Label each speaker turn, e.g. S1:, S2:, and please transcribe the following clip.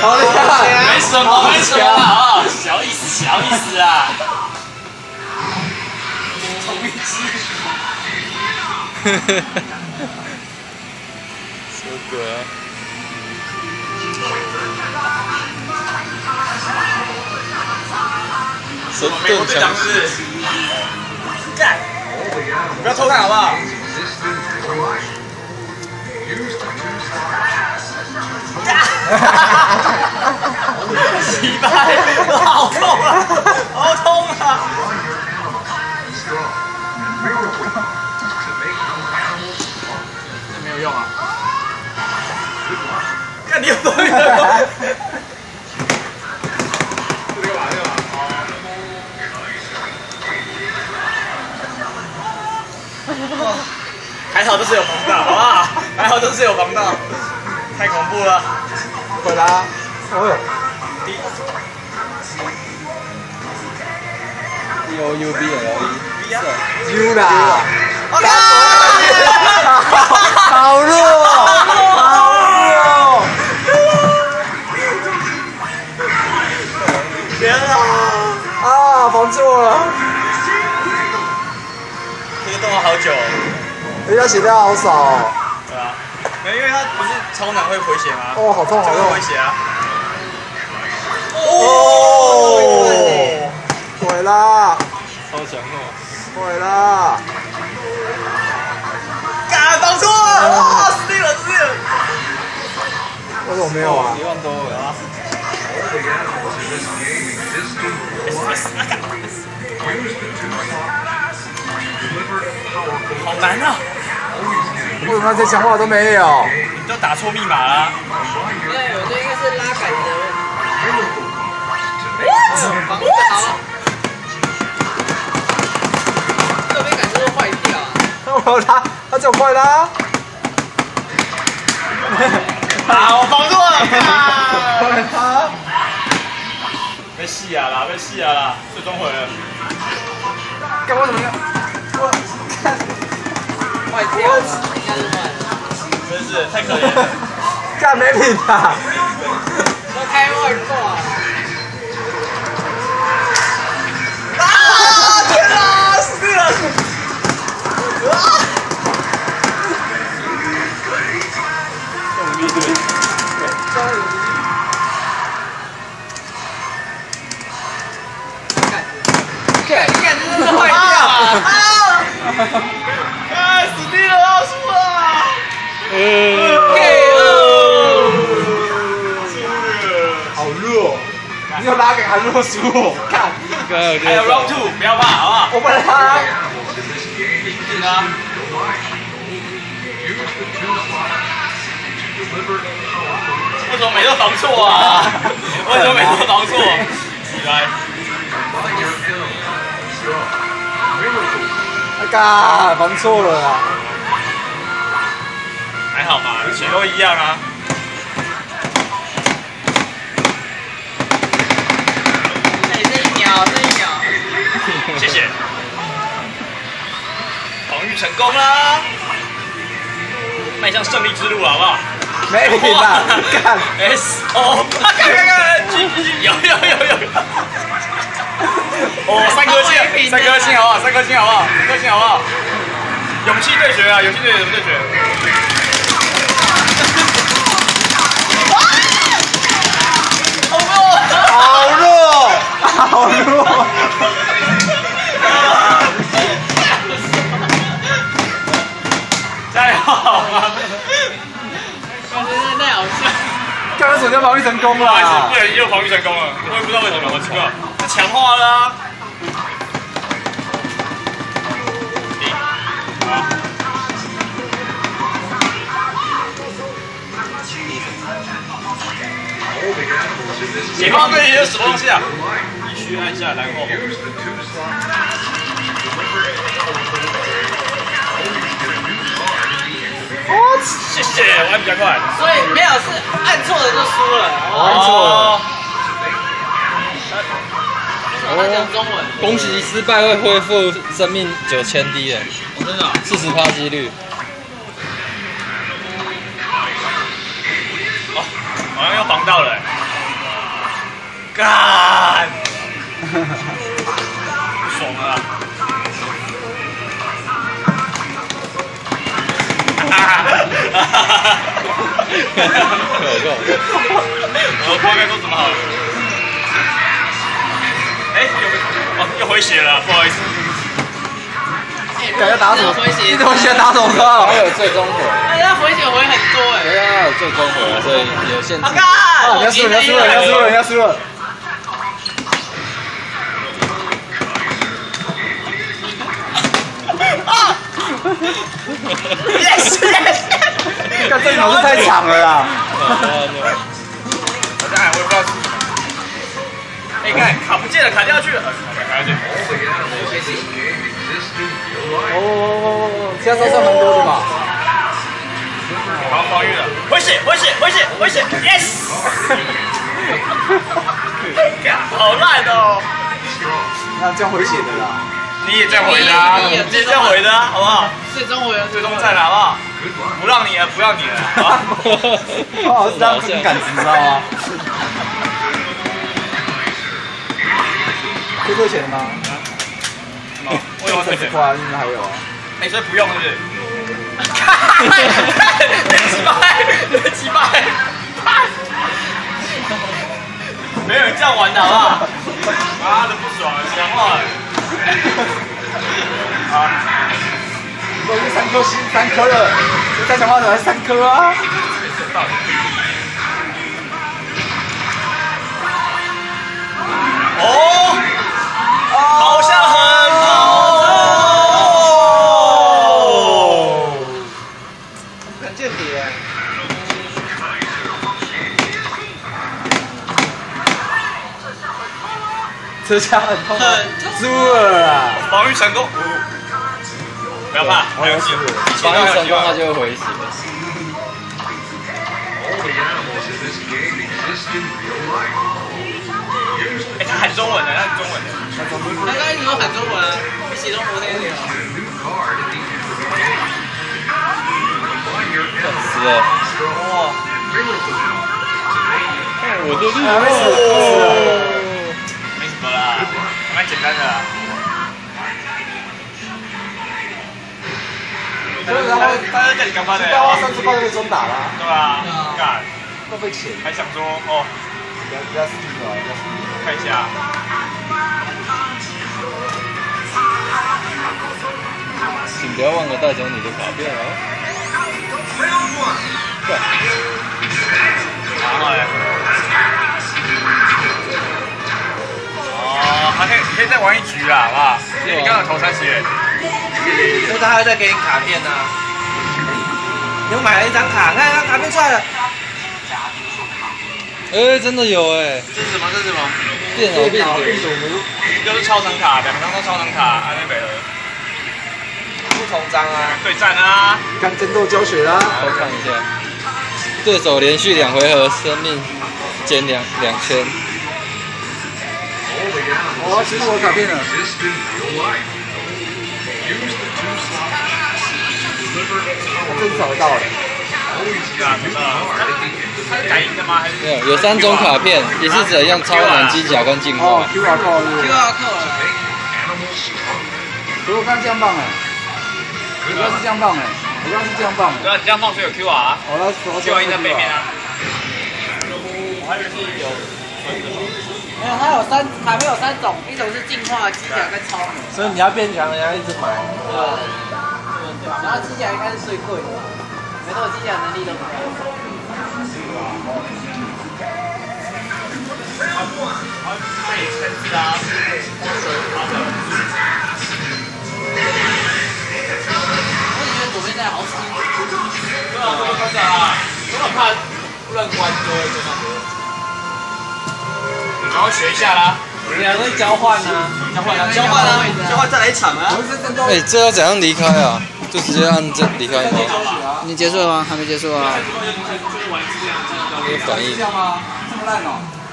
S1: 好厉害！
S2: 没什么，没什么啊，小意思，小意思啊。同一只。
S1: 什么鬼啊？神盾强势！
S2: 干！不要偷看好不好？奇葩，好痛啊！好痛啊！没有用啊！看你有多远！还好这是有防盗，好不好？还好这是有防盗，太恐怖了！
S1: 回来啊！哦哟 ，U U B L E U 啦！好弱！好弱！
S2: 天啊！
S1: 啊，防错了！
S2: 这个动画好久哦。
S1: 人家血量好少哦。
S2: 对啊，因为他不是超能会回血吗？
S1: 哦，好痛好痛！
S2: 回血啊！
S1: 哦，毁啦！超强哦！毁啦！
S2: 干，防错了！哇，死定了，死定了！
S1: 为什么没有啊？1万多啊！
S2: 好难啊！
S1: 为什么那些强化都没有？
S2: 你都打错密码了。
S3: 对，我觉得应该是拉杆的问题。防不好。这边杆是不是坏掉啊？
S1: 我拉，他叫快拉！
S2: 啊，我防错了！
S1: 快拉！
S2: 被戏啊啦，被戏啊啦，最终回了。
S1: 干我怎么样？我看
S3: 坏掉了，应该是坏了。
S2: 真是太可怜了。
S1: 干没品啊！
S3: 都开外挂。
S2: 啊！天哪，死定了！啊！
S1: 动力队，
S3: 看，真的坏掉！
S2: 哎，死定了，输了
S1: 好弱！你有拉杆还弱输我，看。
S2: 还有 round 2，不要怕，好不好？
S1: 我本来他。
S2: 定啊！为什么每次都防错啊？为什么每次都防错？起来！
S1: 嘎，防错了啦！
S2: 还好吧，血都一样啊。
S3: 哎，这一秒，这一秒。
S2: 谢谢。防御成功啦！迈向胜利之路了，好不好？
S1: 没品啊！干
S2: S O， 看，G，有。哦，3颗星，3颗星好不好？3颗星好不好？3颗星好不好？勇气对决啊！勇气对决怎么对决？
S1: 好弱，好弱！
S2: 加油！
S3: 真的太好笑。
S1: 刚刚手枪防御成功
S2: 不好意思，
S1: 了
S2: 不。小心又防御成功了，我也不知道为什么，我奇怪，这强化了啊！解放对决是什么东西啊？必须按下蓝后。谢谢，我按比较快。
S3: 所以没有是按错了就输了。
S1: 按错了。
S3: 他讲中文。
S1: 恭喜失败会恢复生命9000D 耶，
S3: 真的。
S1: 40%几率。
S2: 哦，好像又防到了。 干，爽了。我不知道该说什么好了。哎，又回血了，不好意思。
S1: 感觉打什么？
S3: 回血，
S1: 你怎么学打什么？
S4: 还有最终回，
S3: 哎，他回血回很多哎。
S4: 对啊，有最终回，所以有限制。
S3: 好干！
S1: 人家输了，人家输了，人家输了，人家输了。
S2: Yes yes。
S1: 看这场是太长了啦。
S2: 我当然我也不知道。哎，看卡不见了，卡掉去了。卡下去。
S1: 哦，现在招上蛮多的嘛。
S2: 好防御了，回血，yes。好烂哦！
S1: 那这样回血的啦。
S2: 你也这样回的啊，你也这样回的啊，好不好？
S3: 最终回了，
S2: 最终战了，好不好？不让你了，不让你了，好。
S1: 哦，是这样很感知，你知道吗？退钱了吗？
S2: 为什么退钱？
S1: 花应该还有啊。
S2: 哎，所以不用是不是？几百，没有人这样玩的好不好？妈的不爽，讲话。啊！
S1: 都是3颗星，3颗了，再讲话怎么还是3颗啊？
S2: 哦，好像很痛。
S3: 很间谍。
S1: 车枪很痛，输了啦！
S2: 防御成功，不要怕，还有机会，
S4: 防御成功他就会回血。
S2: 哎，他喊中文的，他喊中文的。
S3: 他刚才一直都喊中文啊，比写中文那个。
S4: 死了！
S2: 哇！
S4: 我的厉害！
S2: 没什么啦，蛮简单的啦。他在这里干嘛的？
S1: 大花38就被中打了。
S2: 对啊，干，
S1: 都被钱，
S2: 还想说哦，
S1: 比较死了，比较死了。
S2: 看一下。
S4: 请不要忘了带走你的卡片哦。
S2: 然后嘞，哦，还可以再玩一局啦，好不好？因为你刚刚投30元。
S3: 所以他还会再给你卡片呢。你又买了一张卡，看他卡片出来了。
S4: 哎，真的有哎！
S3: 这是什么？这是什么？
S4: 电脑病毒，
S2: 又是超长卡，2张都超长卡，安内北了。
S3: 不同章啊。
S2: 对战啊！
S1: 看争斗教学啦。
S4: 偷看一下，对手连续2回合生命减2000。
S1: 哦，其实我卡片了。我真找得到了。
S2: 它是改赢的吗？还是
S4: 没有，有3种卡片，也是怎样超难机甲跟进
S1: 哦
S4: 化。
S1: ，QR code 是不是？
S3: QR code。
S1: 可是我刚刚这样棒哎，我刚刚是这样棒哎，我刚刚是这样棒。
S2: 对啊，你这样放水有 QR 啊
S1: 哦，那
S2: ，QR 印在背面啊。我还以为是有。
S3: 没有，它有卡片有3种，一种是进化机甲跟超能，
S1: 所以你要变强，你要一直买。
S3: 然后机甲应该是最贵的，没错，机甲能力都不高。
S2: 被牵制啊！
S3: 我觉得左边那好死。
S2: 对啊，真的啊，我很怕乱关就会被那个。然后学一下啦，
S3: 2个交换啊，交换再来一场啊！
S4: 哎，这要怎样离开啊？就直接按这离开吗？
S3: 你结束了吗？还没结束啊。
S4: 有反应。
S1: 这样吗？这么烂哦？